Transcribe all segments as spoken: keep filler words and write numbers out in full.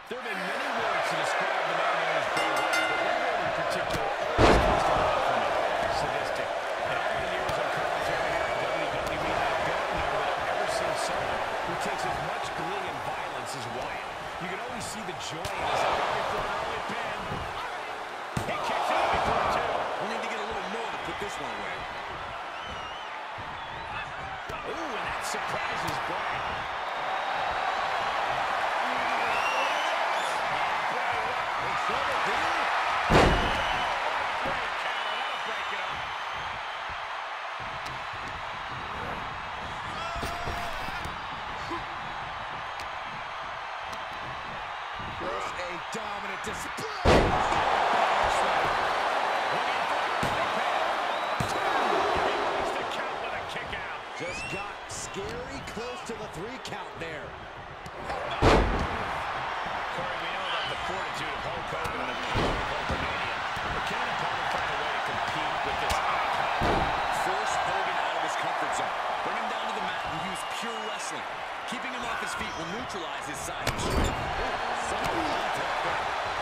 There have been many words to describe the man known as Bray Wyatt, but one word in particular always comes to mind for me: sadistic. In all my years on commentary here at W W E, I don't know that I've ever seen someone who takes as much glee and violence as Wyatt. You can always see the joy in his eyes for an early pin. He kicks out before two. We'll need to get a little more to put this one away. Ooh, and that surprises Bray. Dominant display. Just got scary close to the three count there. Corey, we know about the fortitude of Hulk Hogan and the power of Hulkamania. But can an opponent find a way to compete with this icon? Force Hogan out of his comfort zone. Bring him down to the mat and use pure wrestling. Keeping him off his feet will neutralize his side of strength. Solid contact there.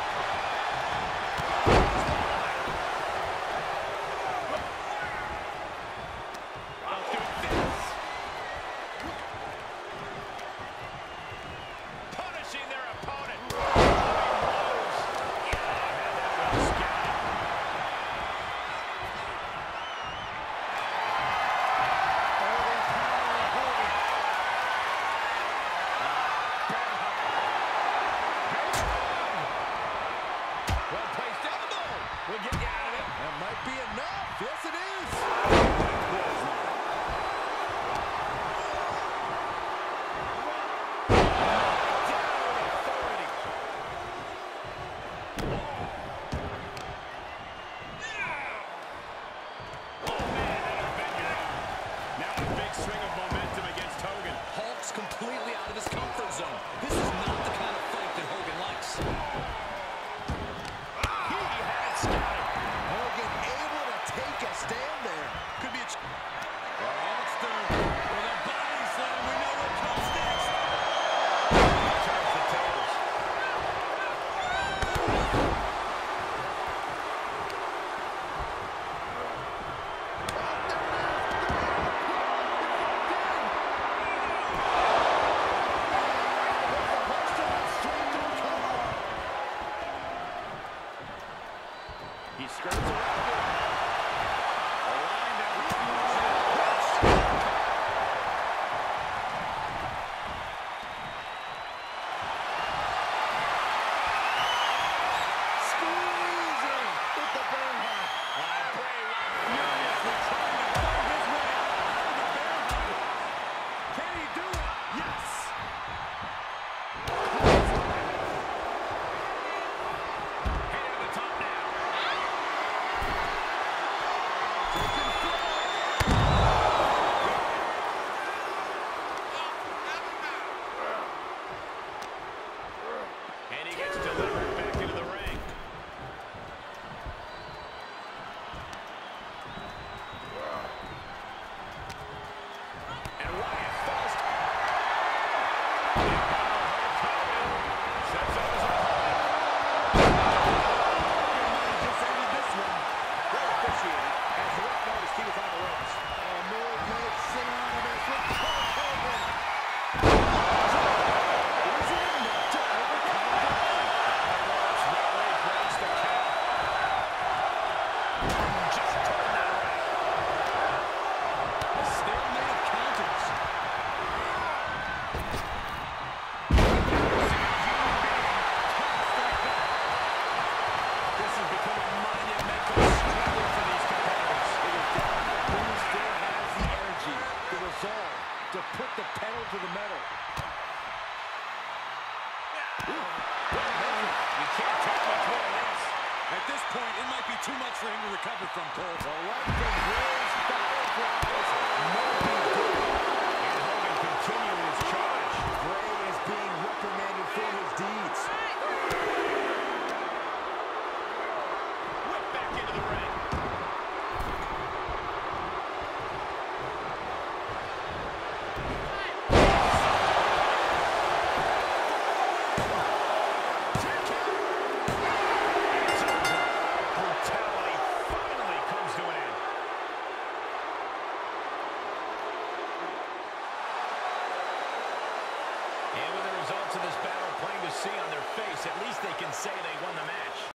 Too much for him to recover from, Cole. The light from Bray's fireflies might be good. And Hogan continuing his charge. Bray is being reprimanded for his deeds. Whip back into the ring. of this battle plain to see on their face. At least they can say they won the match.